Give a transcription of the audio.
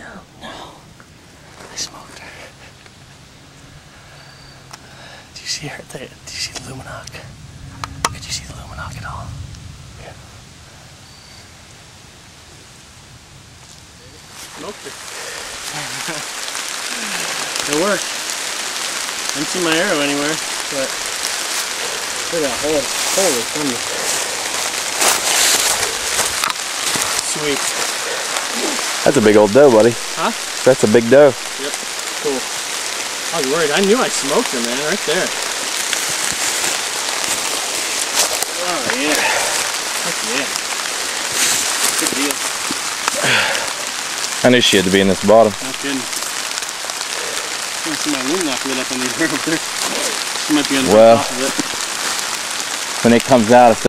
No. I smoked her. Do you see her? Do you see the Luminok? Could you see the Luminok at all? Yeah. Smoked her. It worked. I didn't see my arrow anywhere, but look at that hole. Holy thunder. Sweet. That's a big old doe, buddy. Huh? That's a big doe. Yep. Cool. I was worried. I knew I smoked her, man, right there. Oh, yeah. Heck yeah. Good deal. I knew she had to be in this bottom. No kidding. I see my Luminok lit up on the arrow there. She might be on the top of it. When it comes out, it's